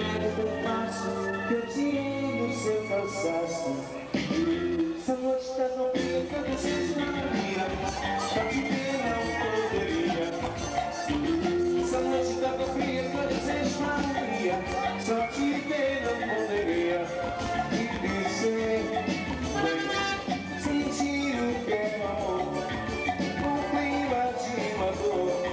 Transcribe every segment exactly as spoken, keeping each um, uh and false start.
remédio eu faço, que eu tirei do seu cansaço. São noites das novinhas que eu desejo na minha, pra te ver não poderia. São noites das novinhas que eu desejo na minha, só te ver não poderia. E dizer, sentir o que é amor, o clima de uma dor.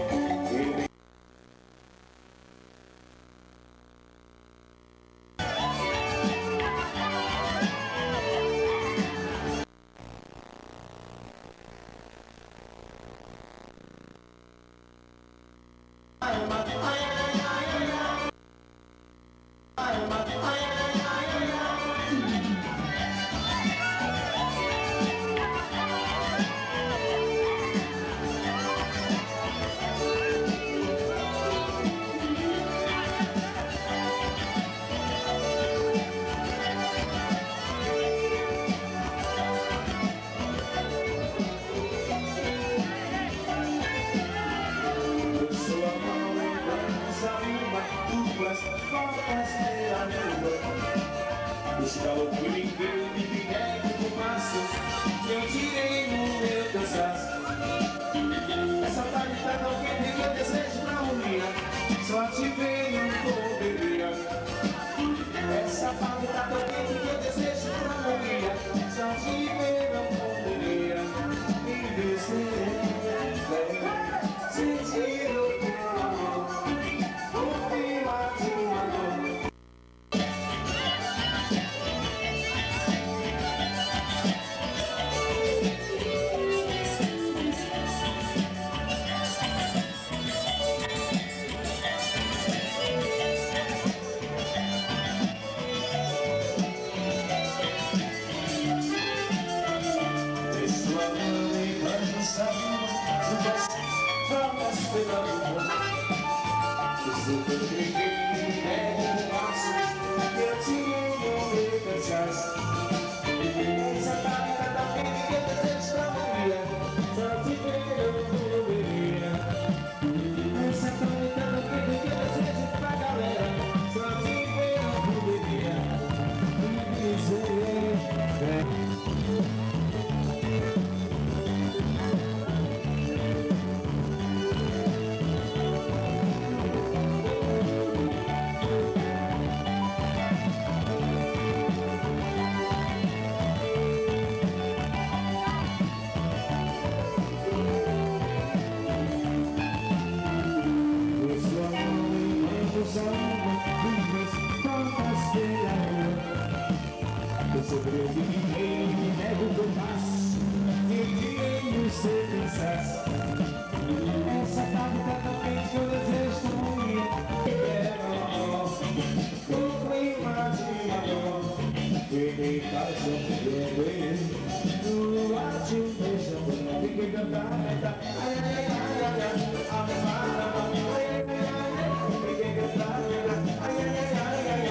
Esse calor que me veio de vinagre com massa, que eu tirei no meu cansaço. Essa tarde tá tão quente que eu desejo pra unir, só te ver não poderia. Essa tarde tá tão quente que eu desejo pra unir, só te ver não poderia. E dizer, sentir o teu amor, o clima de uma dor. Vamos pela rua, eu sou tão pequeno, é um passo que eu tirei no meu cansaço. Essa tarde tá tão quente que eu desejo pra morrer, só te ver eu não poderia. Essa tarde tá tão quente que eu desejo pra galera, só te ver eu não poderia. E dizer, eu sobrevivi, me nego que eu faço, eu tirei o seu cansaço. Essa tarde tá tão quente que eu desejo morrer. O clima de uma dor, fiquei calçando no ar de um beijão, fiquei cantando, cantando, ai, ai, ai, ai, ai, ai, fiquei cantando, ai, ai, ai, ai, ai,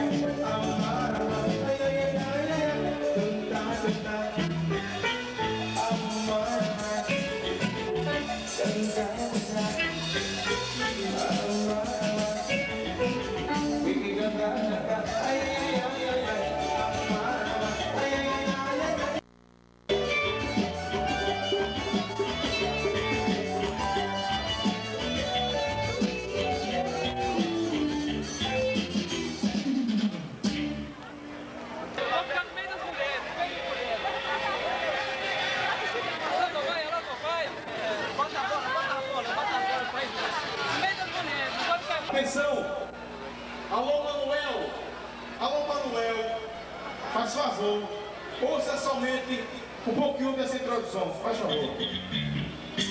Atenção! Alô, Manuel! Alô, Manuel! Faz favor, ouça somente um pouquinho dessa introdução, faz favor.